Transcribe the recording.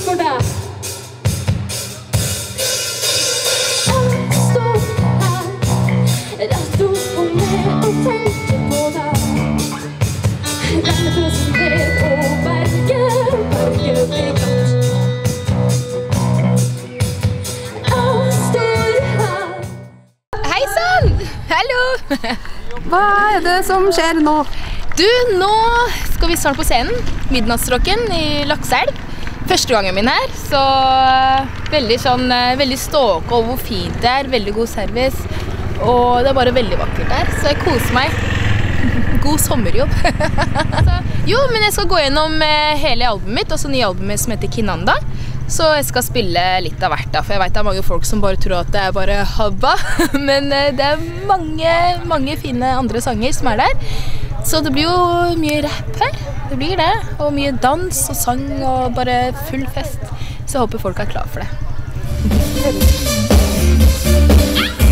for deg. Jeg står her, rett opp og ned og tenker på deg. Regnet på som vet og berget blir glatt. Jeg står her. Hei sann! Hallo! Hva er det som skjer nå? Du, nå skal vi snart på scenen, Midnattsrocken i Lakselv. Første gangen min her, så veldig ståke over hvor fint det er, veldig god service, og det er bare veldig vakkert der, så jeg koser meg. God sommerjobb. Jo, men jeg skal gå gjennom hele albumet mitt, også nye albumet som heter Kinanda, så jeg skal spille litt av hvert da, for jeg vet det er mange folk som bare tror at det er bare Habba, men det er mange fine andre sanger som er der. Så det blir jo mye rap her, det blir det, og mye dans og sang og bare full fest. Så jeg håper folk er klar for det.